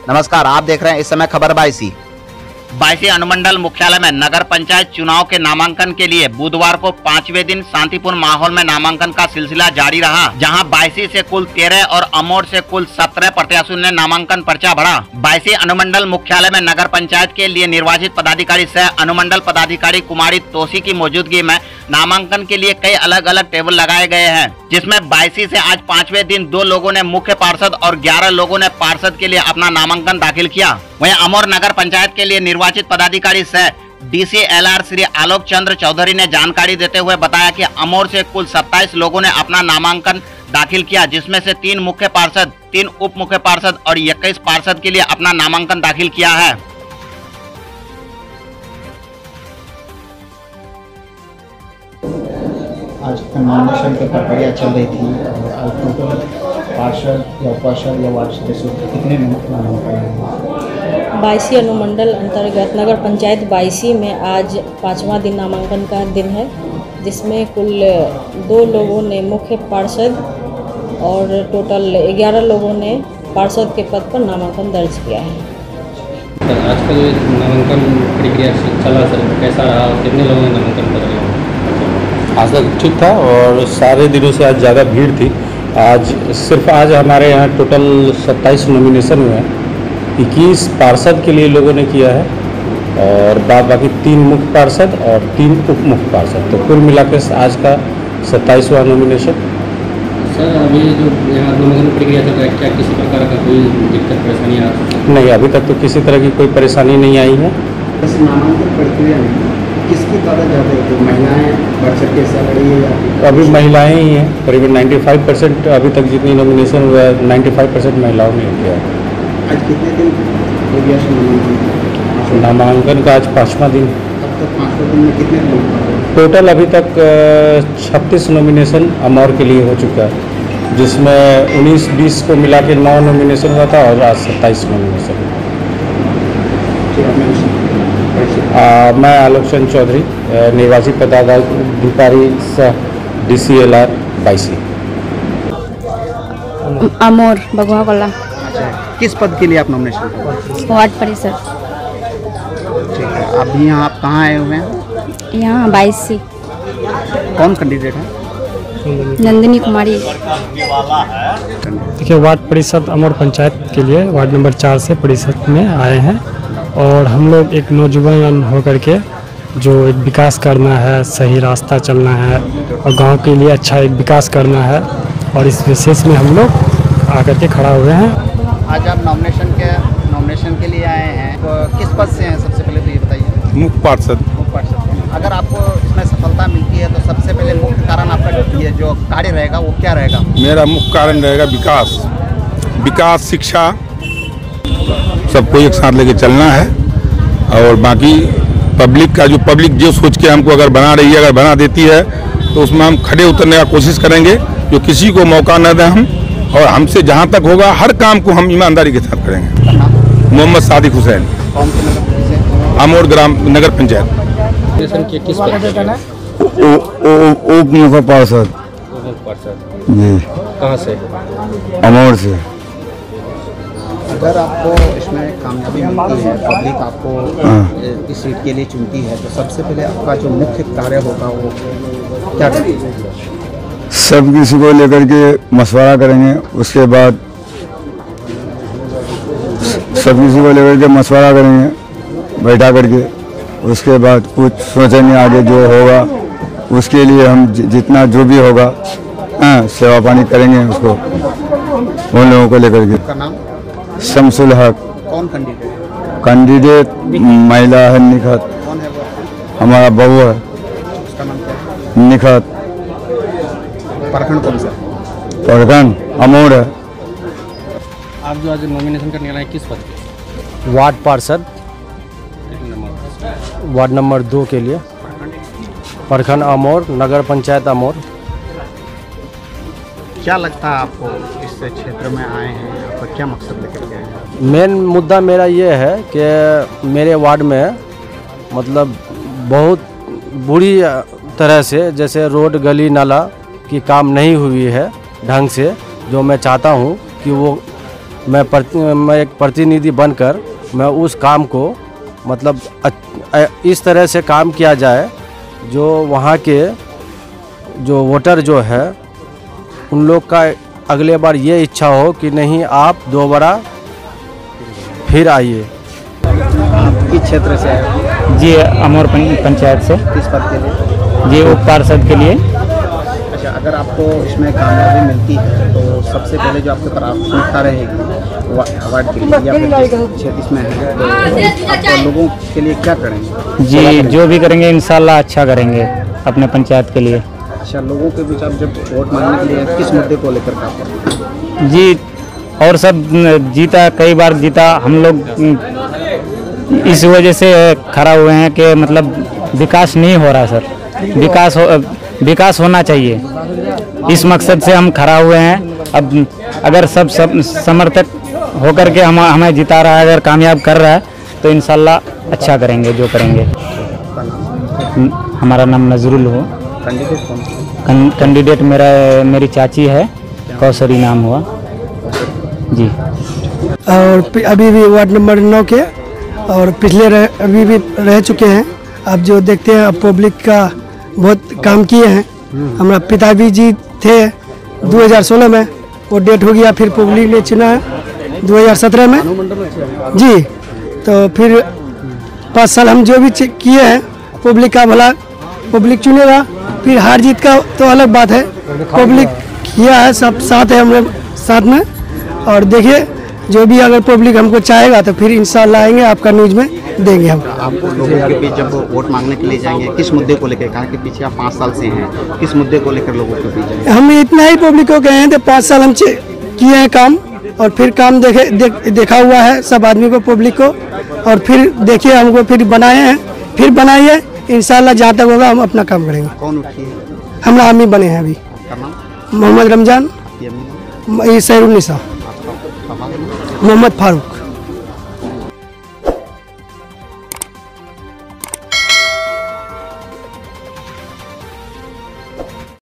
नमस्कार, आप देख रहे हैं इस समय खबर बायसी। बायसी अनुमंडल मुख्यालय में नगर पंचायत चुनाव के नामांकन के लिए बुधवार को 5वें दिन शांतिपूर्ण माहौल में नामांकन का सिलसिला जारी रहा, जहां बायसी से कुल 13 और अमोर से कुल 17 प्रत्याशियों ने नामांकन पर्चा भरा। बायसी अनुमंडल मुख्यालय में नगर पंचायत के लिए निर्वाचित पदाधिकारी सह अनुमंडल पदाधिकारी कुमारी तोसी की मौजूदगी में नामांकन के लिए कई अलग अलग टेबल लगाए गए हैं, जिसमें बायसी से आज 5वें दिन 2 लोगों ने मुख्य पार्षद और 11 लोगों ने पार्षद के लिए अपना नामांकन दाखिल किया। वहीं अमोर नगर पंचायत के लिए निर्वाचित पदाधिकारी सह DCLR श्री आलोक चंद्र चौधरी ने जानकारी देते हुए बताया कि अमोर से कुल 27 लोगों ने अपना नामांकन दाखिल किया, जिसमें से 3 मुख्य पार्षद, 3 उप मुख्य पार्षद और 21 पार्षद के लिए अपना नामांकन दाखिल किया है। आज नॉमिनेशन की प्रक्रिया चल रही थी और आज टोटल पार्षद या उपार्षद या वार्ड सदस्यों के कितने नामांकन? बायसी अनुमंडल अंतर्गत नगर पंचायत बायसी में आज 5वां दिन नामांकन का दिन है, जिसमें कुल 2 लोगों ने मुख्य पार्षद और टोटल 11 लोगों ने पार्षद के पद पर नामांकन दर्ज किया है। आज का जो नामांकन प्रक्रिया चला सर, कैसा रहा और कितने लोगों ने नामांकन कर लिया? आज तक ठीक था और सारे दिनों से आज ज़्यादा भीड़ थी। सिर्फ आज हमारे यहाँ टोटल 27 नॉमिनेशन हुए हैं। 21 पार्षद के लिए लोगों ने किया है और बाकी 3 मुख्य पार्षद और 3 उप मुख्य पार्षद, तो कुल मिलाकर आज का 27वां नॉमिनेशन। सर, अभी जो यहाँ नामांकन प्रक्रिया चल रहा है, क्या किसी प्रकार का कोई दिक्कत परेशानी आ रही है? नहीं, अभी तक तो किसी तरह की कोई परेशानी नहीं आई है। इस नामांकन प्रक्रिया में किसकी तादाद ज़्यादा है? तो महिलाएँ बढ़ सके हिस्सा रही है या अभी महिलाएं ही हैं, करीबन 95% अभी तक जितनी नॉमिनेशन हुआ है 95% महिलाओं ने किया है। आज कितने दिन हो गया नामांकन का? आज 5वां दिन। अब तक 5वें दिन में कितने लोग? टोटल अभी तक 36 नॉमिनेशन अमौर के लिए हो चुका है, जिसमें 19-20 को मिला के 9 नॉमिनेशन हुआ था और आज 27 नॉमिनेशन। मैं आलोक चंद्र चौधरी, निर्वाचित पदाधिकारी सह DCLR बायसी। अमोर बगुआ वाला। किस पद के लिए आप नॉमिनेशन? वार्ड परिषद। ठीक है, अभी यहाँ आप कहाँ आए हुए हैं? यहाँ बायसी। कौन कैंडिडेट है? नंदिनी कुमारी। देखिए, वार्ड परिषद अमोर पंचायत के लिए वार्ड नंबर 4 से परिषद में आए हैं और हम लोग एक नौजवान होकर के जो एक विकास करना है, सही रास्ता चलना है और गांव के लिए अच्छा एक विकास करना है, और इस विशेष में हम लोग आकर के खड़ा हुए हैं। आज आप नॉमिनेशन के लिए आए हैं, तो किस पद से हैं? सबसे पहले तो ये बताइए। मुख्य पार्षद। मुख्य पार्षद। अगर आपको इसमें सफलता मिलती है तो सबसे पहले मुख्य कारण आपका ये जो कार्य रहेगा वो क्या रहेगा? मेरा मुख्य कारण रहेगा विकास, शिक्षा, सबको एक साथ लेके चलना है। और बाकी पब्लिक जो सोच के हमको अगर बना रही है, अगर बना देती है, तो उसमें हम खड़े उतरने का कोशिश करेंगे, जो किसी को मौका न दें हम, और हमसे जहां तक होगा हर काम को हम ईमानदारी के साथ करेंगे। मोहम्मद सादिक हुसैन, अमोर ग्राम नगर पंचायत। उप मुख्य पार्षद जी। कहाँ से? अमोर से। अगर आपको इसमें कामयाबी मिलती है, पब्लिक आपको इस सीट के लिए चुनती है, तो सबसे पहले आपका जो मुख्य कार्य होगा वो क्या करेंगे? सब किसी को लेकर के मशवरा करेंगे, उसके बाद सब किसी को लेकर के मशवरा करेंगे बैठा करके, उसके बाद कुछ सोचेंगे आगे जो होगा उसके लिए हम जितना जो भी होगा सेवा पानी करेंगे उसको, उन लोगों को लेकर के। का नाम? शमसुल हक। कौन कैंडिडेट? कैंडिडेट महिला है निखत। कौन है वो? हमारा बहू है। उसका नाम क्या है? निखत। प्रखंड कौन सा? प्रखंड अमोर है। आप जो आज नॉमिनेशन करने वाले हैं, किस पद के? वार्ड पार्षद, वार्ड नंबर 2 के लिए, प्रखंड अमोर, नगर पंचायत अमोर। क्या लगता है आपको इस क्षेत्र में आए हैं, आपका क्या मकसद लेकर के आए हैं? मेन मुद्दा मेरा ये है कि मेरे वार्ड में मतलब बहुत बुरी तरह से, जैसे रोड गली नाला की काम नहीं हुई है ढंग से, जो मैं चाहता हूँ कि वो मैं एक प्रतिनिधि बनकर मैं उस काम को मतलब इस तरह से काम किया जाए जो वहाँ के जो वोटर जो है उन लोग का अगले बार ये इच्छा हो कि नहीं आप दोबारा फिर आइए। किस क्षेत्र से है? जी अमोर पंचायत से। किस पद के लिए? जी उप पार्षद के लिए। अच्छा, अगर आपको इसमें कामयाबी मिलती है तो सबसे पहले जो आपके प्राथमिकता रहेगी वार्ड के लिए या फिर क्षेत्र इसमें है तो आप लोगों के लिए क्या करेंगे? जी जो भी करेंगे इंशाल्लाह अच्छा करेंगे अपने पंचायत के लिए। अच्छा, लोगों के बीच आप जब वोट मांगने के लिए किस मुद्दे को लेकर काम करते हैं? जी और सब जीता, कई बार जीता हम लोग इस वजह से खड़ा हुए हैं कि मतलब विकास नहीं हो रहा सर, विकास होना चाहिए, इस मकसद से हम खड़ा हुए हैं। अब अगर सब समर्थक होकर के हमें जिता रहा है, अगर कामयाब कर रहा है तो इंशाल्लाह अच्छा करेंगे जो करेंगे। हमारा नाम नजरुल हो। कैंडिडेट मेरी चाची है, कौसरी नाम हुआ जी। और अभी भी वार्ड नंबर 9 के और पिछले अभी भी रह चुके हैं। आप जो देखते हैं अब पब्लिक का बहुत काम किए हैं। हमारा पिताजी जी थे 2016 में, वो डेट हो गया, फिर पब्लिक ने चुना है 2017 में जी। तो फिर 5 साल हम जो भी किए हैं पब्लिक का भला पब्लिक चुनेगा। फिर हार जीत का तो अलग बात है, पब्लिक किया है, सब साथ है हमारे साथ में। और देखिए जो भी अगर पब्लिक हमको चाहेगा तो फिर इंशाल्लाह आएंगे, आपका न्यूज़ में देंगे हम। आप लोगों के बीच जब वोट मांगने के लिए जाएंगे किस मुद्दे को लेकर, कहा कि पीछे आप 5 साल से हैं, किस मुद्दे को लेकर लोगों के बीच जाएंगे? हम इतना ही पब्लिक को कहे हैं तो 5 साल हम किए हैं काम, और फिर काम देखा हुआ है सब आदमी को, पब्लिक को। और फिर देखिए हमको फिर बनाए हैं, फिर बनाइए, इंशाल्लाह जहाँ तक होगा हम अपना काम करेंगे। कौन उठी है? हम आर्मी बने हैं अभी। मोहम्मद रमजान, ये सैरुन्निसा, मोहम्मद फारूक।